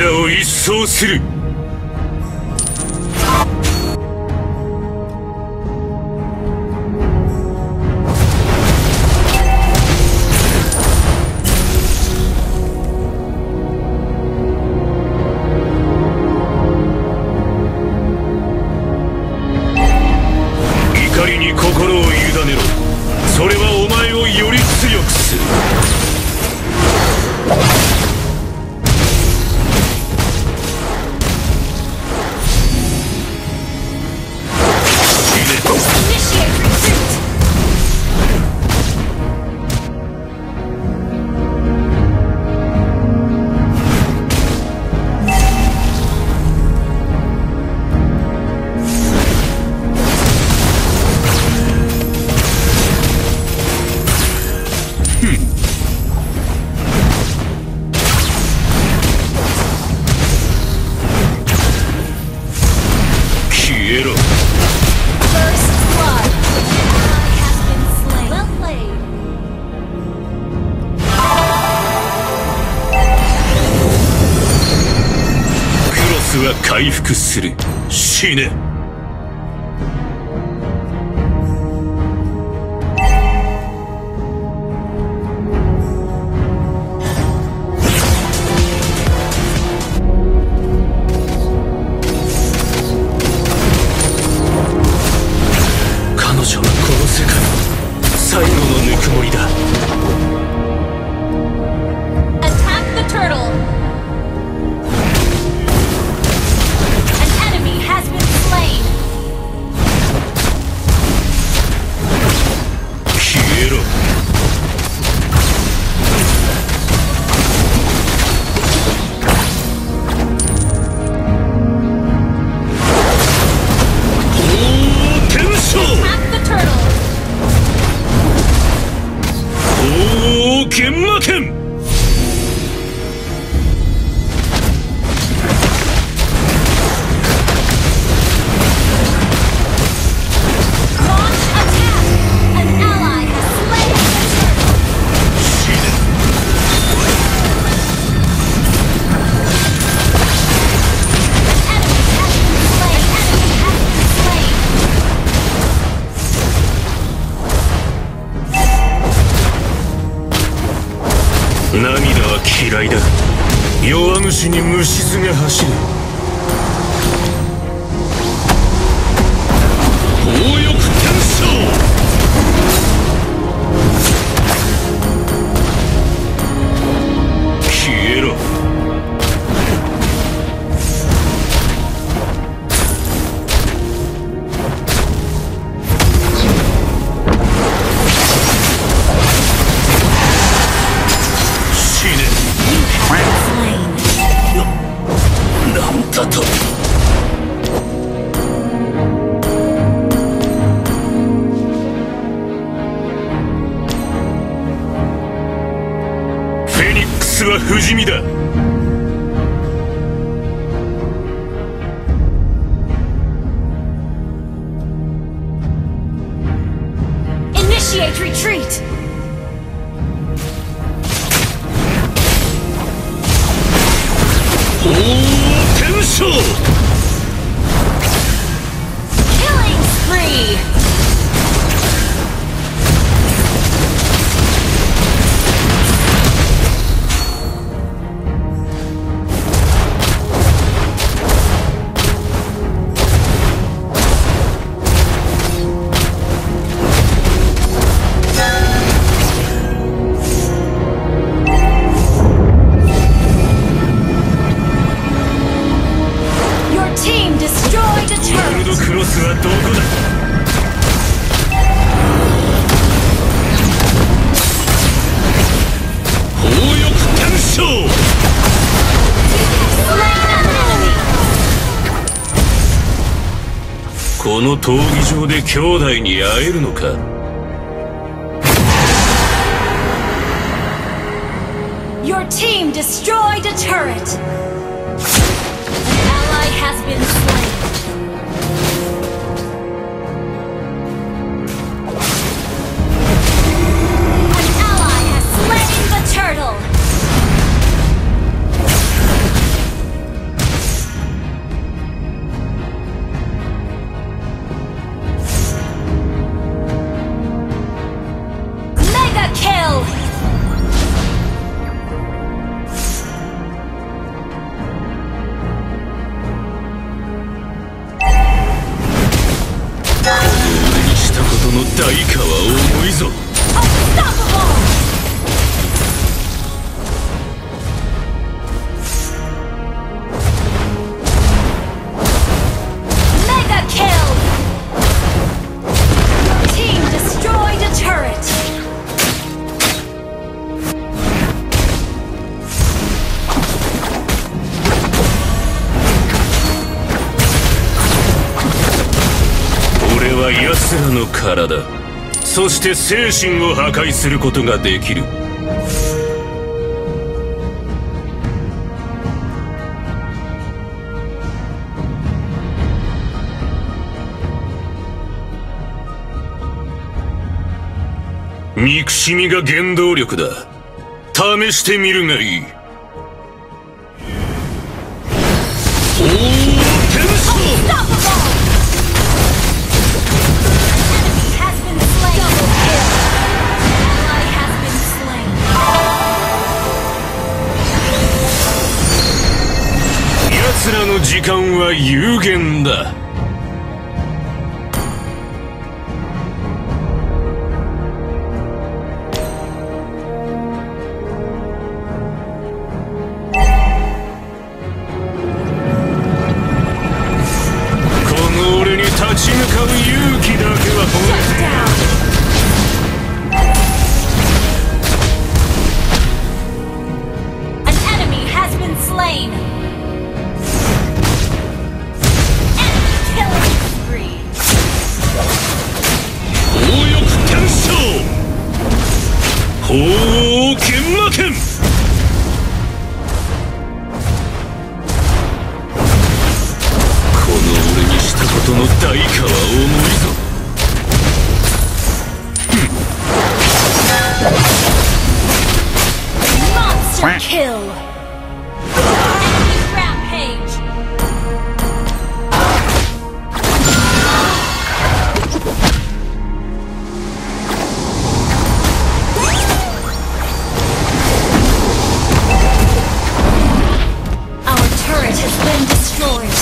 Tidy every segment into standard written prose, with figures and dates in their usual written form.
らを一掃する。怒りに心を委ねろ。それはお前をより強くする。は回復する。死ね。彼女はこの世界最後のぬくもりだ。剣魔剣。涙は嫌いだ。弱虫に虫唾が走る。強欲天将。消えろ。なんだと。フェニックスは不死身だ。 Initiate retreat! Killing spree! Destroy the turret! ゴールドクロスはどこだ。強欲天将。この闘技場で兄弟に会えるのか。 Your team destroyed a turret! An ally has been slain. An ally has slain the turtle! 奴らの体、そして精神を破壊することができる。憎しみが原動力だ。試してみるがいい。おお、天使！ 奴らの時間は有限だ。立ち向かう勇気だけはほれ。An enemy has been slain. Enemy killing spree. 強欲天将、鳳凰剣魔剣。ことの代価は重いぞ。 Monster kill. Enemy rampage. Our turret has been destroyed.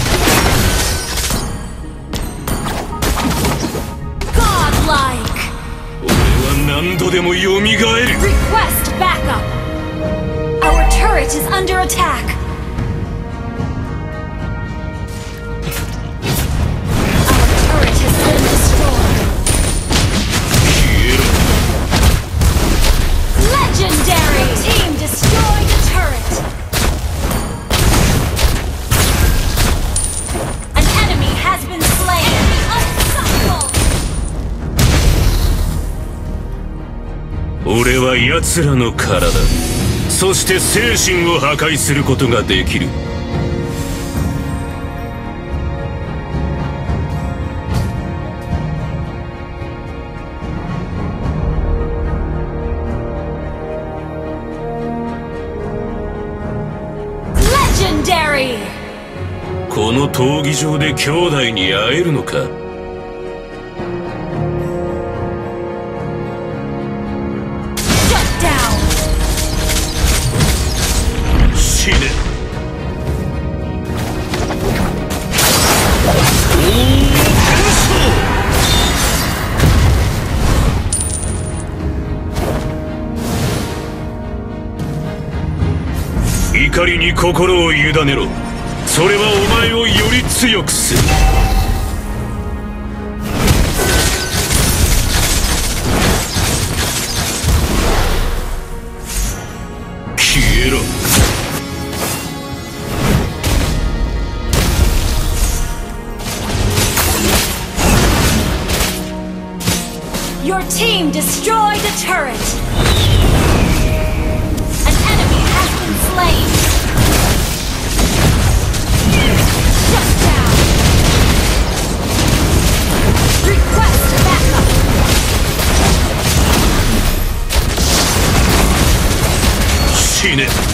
Request backup! Our turret is under attack! Our turret has been destroyed! Legendary! Team destroyed a turret! An enemy has been slain! Unstoppable! 俺は奴らの体、そして精神を破壊することができる。 Legendary! この闘技場で兄弟に会えるのか。死ね。怒りに心を委ねろ。それはお前をより強くする。消えろ。 Your team destroyed a turret! An enemy has been slain! Shut down! Request backup! Shin it!